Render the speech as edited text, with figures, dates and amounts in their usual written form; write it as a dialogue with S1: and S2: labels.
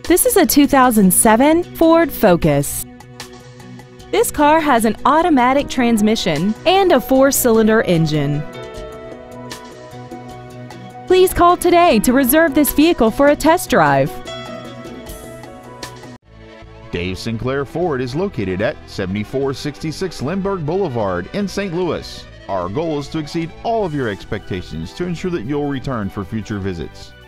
S1: This is a 2007 Ford Focus. This car has an automatic transmission and a 4-cylinder engine. Please call today to reserve this vehicle for a test drive.
S2: Dave Sinclair Ford is located at 7466 Lindbergh Boulevard in St. Louis. Our goal is to exceed all of your expectations to ensure that you'll return for future visits.